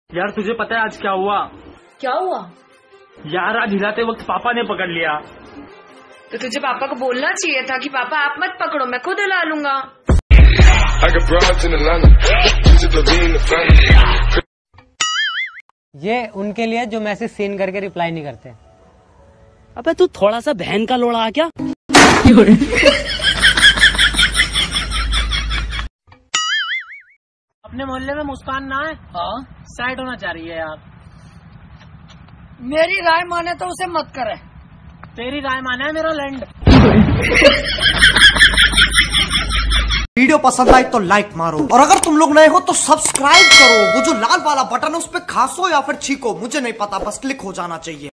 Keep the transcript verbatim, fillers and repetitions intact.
यार तुझे पता है आज क्या हुआ? क्या हुआ? यार आज हिलाते वक्त पापा ने पकड़ लिया। तो तुझे पापा को बोलना चाहिए था कि पापा आप मत पकड़ो, मैं खुद हिला लूंगा। ये उनके लिए जो मैसेज सीन करके रिप्लाई नहीं करते। अबे तू थोड़ा सा बहन का लोड़ा आ क्या? अपने मोहल्ले में मुस्कान ना है। हाँ साइड होना चाह रही है यार। मेरी राय माने तो उसे मत करे। तेरी राय माना है मेरा लैंड। वीडियो पसंद आए तो लाइक मारो और अगर तुम लोग नए हो तो सब्सक्राइब करो। वो जो लाल वाला बटन है उस पर खासो या फिर छीको, मुझे नहीं पता, बस क्लिक हो जाना चाहिए।